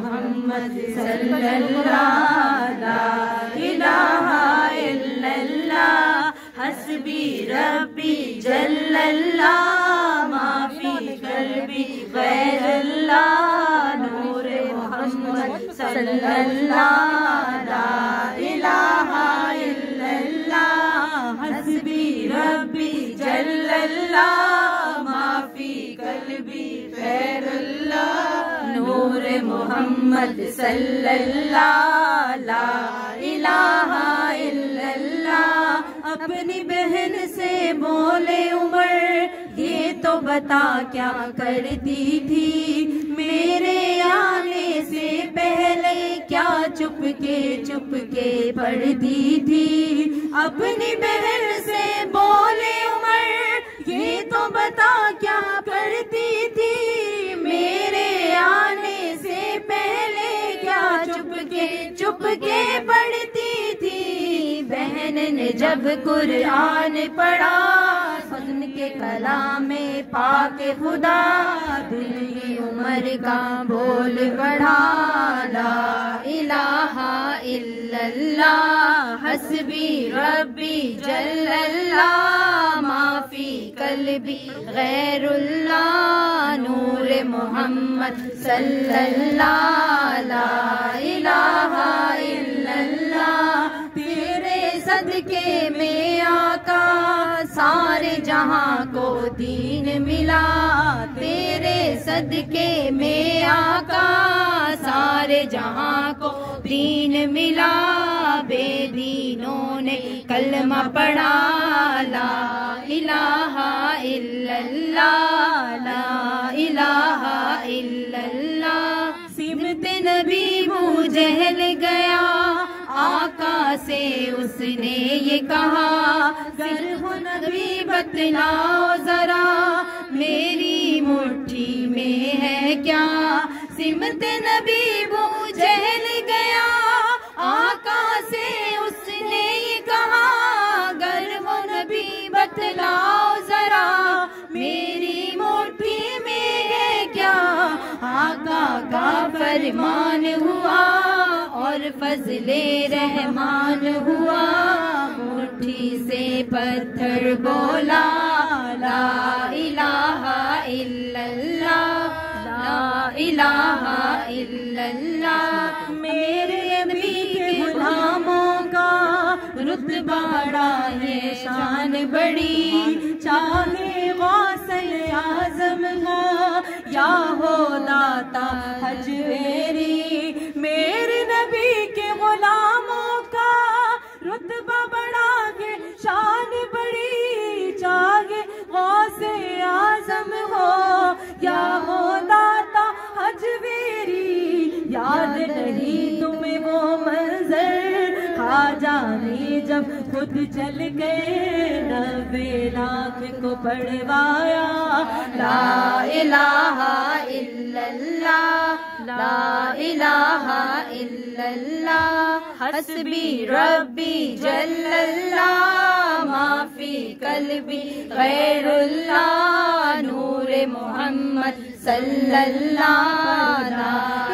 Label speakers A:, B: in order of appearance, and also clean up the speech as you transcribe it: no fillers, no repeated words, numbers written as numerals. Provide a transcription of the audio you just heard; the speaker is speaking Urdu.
A: محمد صلی اللہ لا الہ الا اللہ حسبی ربی جل اللہ ما فی قلبی غیر اللہ نور محمد صلی اللہ لا الہ الا اللہ حسبی ربی جل اللہ ما فی قلبی غیر اللہ نور محمد صلی اللہ لا الہ الا اللہ۔ اپنی بہن سے بولے عمر یہ تو بتا کیا کرتی تھی، میرے آنے سے پہلے کیا چپ کے پڑھتی تھی۔ اپنی بہن سے بولے عمر یہ تو بتا کیا کرتی تھی، میرے آنے سے پہلے کیا چپ کے پڑھتی تھی۔ بہن نے جب قرآن پڑھا حسن کے کلام پاک خدا، دل کی عمر کا بول پڑھا لا الہ الا اللہ حسبی ربی جل اللہ ما فی قلبی غیر اللہ نور محمد صلی اللہ لا الہ الا اللہ۔ تیرے صدقے میں آقا سارے جہاں کو دین ملا، تیرے صدقے میں آقا سارے جہاں کو دین ملا، بے دینوں نے کلمہ پڑھا لا الہ الا اللہ لا الہ الا اللہ۔ سمت نبی ابو جہل گیا آقا سے اس نے یہ کہا، گر ہو نبی بتلاؤ ذرا میری مٹھی میں ہے کیا۔ سمت نبی ابو جہل گیا آقا سے اس نے یہ کہا، گر ہو نبی بتلاؤ ذرا میری مٹھی میں ہے کیا۔ آقا کا فرمان ہوا اور فضل رحمان ہوا، مٹھی سے پتھر بولا لا الہ الا اللہ لا الہ الا اللہ۔ میرے نبی کے غلاموں کا رتبہ بڑا ہے شان بڑی، چاہے غوث اعظم ہو یا ہو داتا حجویری، میرے نبی کے غلاموں کا رتبہ بڑا ہے شان بڑی، چاہے غوث اعظم ہو یا ہو داتا حجویری۔ یاد نہیں تمہیں وہ منظر خواجہ نے جب خود چل گئے 90 لاکھ کو پڑھوایا لا الہ الا اللہ لا الہ الا اللہ حسبی ربی جل اللہ ما فی قلبی غیر اللہ نور محمد صلی اللہ